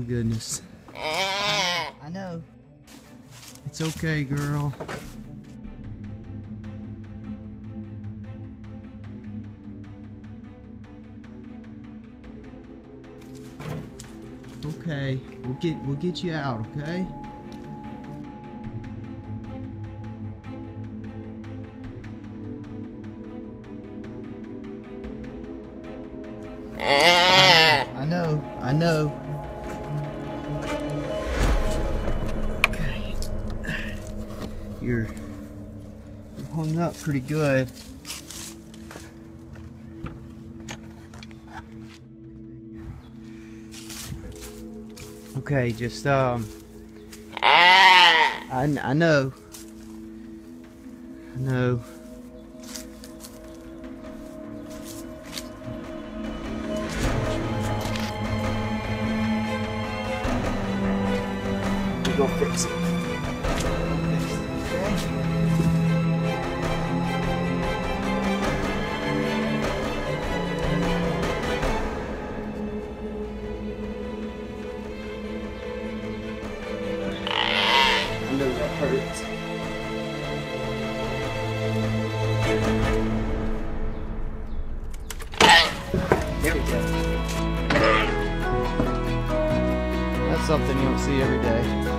goodness. I know. It's okay, girl. Okay, we'll get you out, okay? I know. Okay. You're hung up pretty good. Okay, just I know. I know. We're gonna fix it. I know that hurts. There we go. That's something you don't see every day.